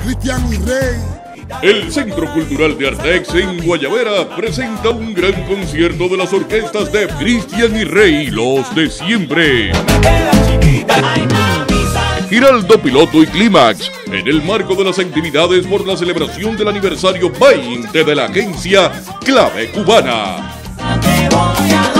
Cristian y Rey. El Centro Cultural de Artex en Guayabera presenta un gran concierto de las orquestas de Cristian y Rey, los de siempre. Giraldo Piloto y Clímax, en el marco de las actividades por la celebración del aniversario 20 de la agencia Clave Cubana.